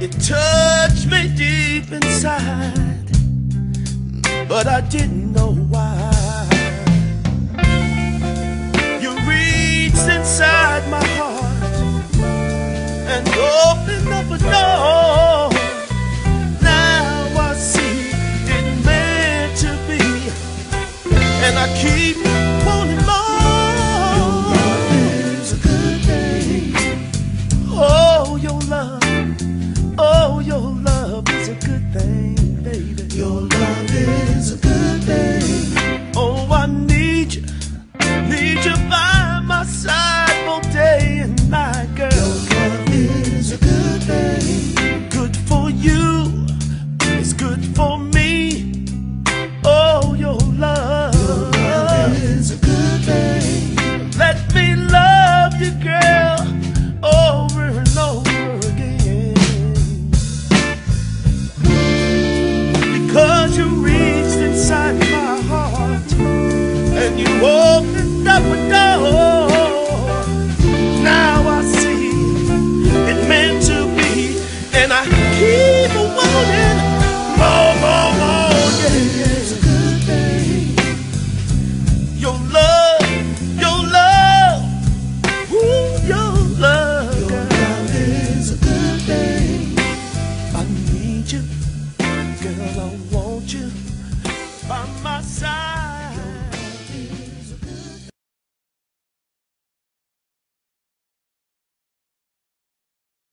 It touched me deep inside, but I didn't know why. You reached inside my heart and opened up a door. Now I see it meant to be, and I keep wanting more. Oh, your love is a good thing, baby. Your love is a good thing. Oh, I need you by my side both day and night, girl. Your love is a good thing. Good for you, it's good for me. Oh, your love is a good thing. Let me love you, girl, over and over again. Because you reached inside my heart and you opened up a door. Now I see it meant to be, and I keep wanting more, more, more. Yeah. It's a good thing. Your love, ooh, your love, Your love is a good thing. I need you, girl, I want you by my side.